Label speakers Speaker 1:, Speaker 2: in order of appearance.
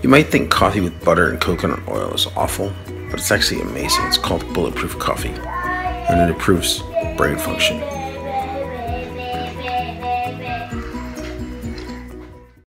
Speaker 1: You might think coffee with butter and coconut oil is awful, but it's actually amazing. It's called bulletproof coffee, and it improves brain function.